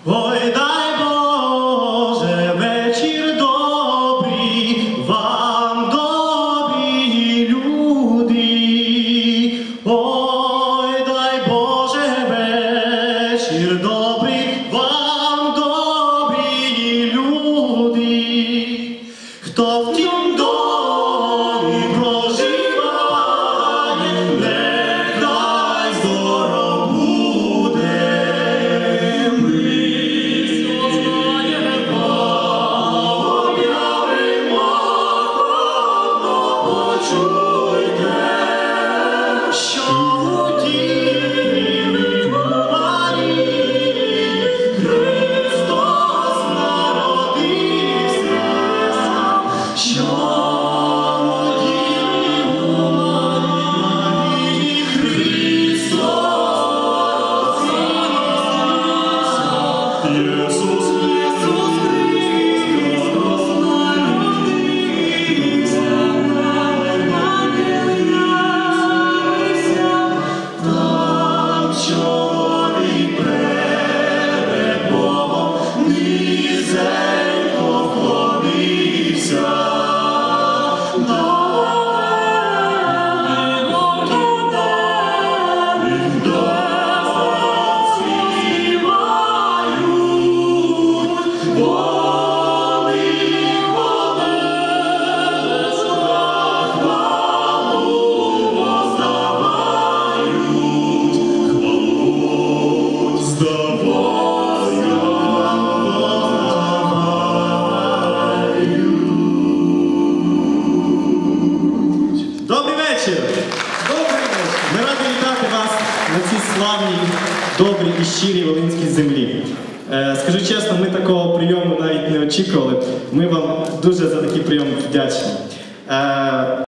Ой, дай Боже, вечір добрий, вам добрі люди. Ой, дай Боже, вечір добрий, вам добрі люди. Хто в тім домі проживає, нехай здоров буде. Почуйте, що у Діви Марії Христос народився, що у Діви Марії Христос народився. Ісус Христос народився. Чоловік перед Богом низенько вклонився. Добрий вечір! Ми раді вітати вас на цій славній, добрій і щирій волинській землі. Скажу чесно, ми такого прийому навіть не очікували. Ми вам дуже за такий прийом вдячні.